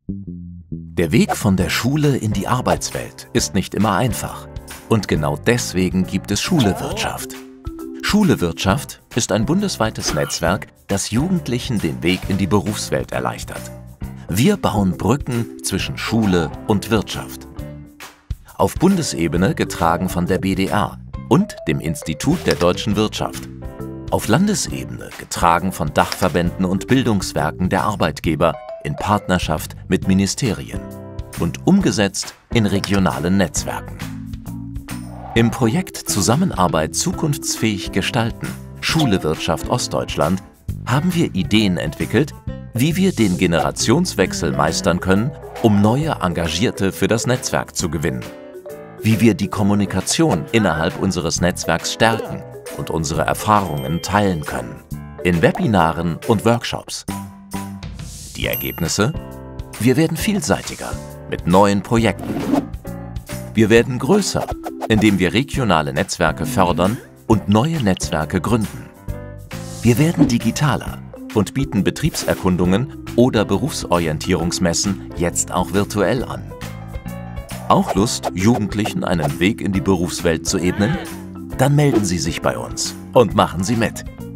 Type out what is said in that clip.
Der Weg von der Schule in die Arbeitswelt ist nicht immer einfach. Und genau deswegen gibt es Schulewirtschaft. Schulewirtschaft ist ein bundesweites Netzwerk, das Jugendlichen den Weg in die Berufswelt erleichtert. Wir bauen Brücken zwischen Schule und Wirtschaft. Auf Bundesebene getragen von der BDR und dem Institut der deutschen Wirtschaft. Auf Landesebene getragen von Dachverbänden und Bildungswerken der Arbeitgeber in Partnerschaft mit Ministerien und umgesetzt in regionalen Netzwerken. Im Projekt Zusammenarbeit zukunftsfähig gestalten, Schulewirtschaft Ostdeutschland, haben wir Ideen entwickelt, wie wir den Generationswechsel meistern können, um neue Engagierte für das Netzwerk zu gewinnen. Wie wir die Kommunikation innerhalb unseres Netzwerks stärken und unsere Erfahrungen teilen können, in Webinaren und Workshops. Die Ergebnisse? Wir werden vielseitiger mit neuen Projekten. Wir werden größer, indem wir regionale Netzwerke fördern und neue Netzwerke gründen. Wir werden digitaler und bieten Betriebserkundungen oder Berufsorientierungsmessen jetzt auch virtuell an. Auch Lust, Jugendlichen einen Weg in die Berufswelt zu ebnen? Dann melden Sie sich bei uns und machen Sie mit.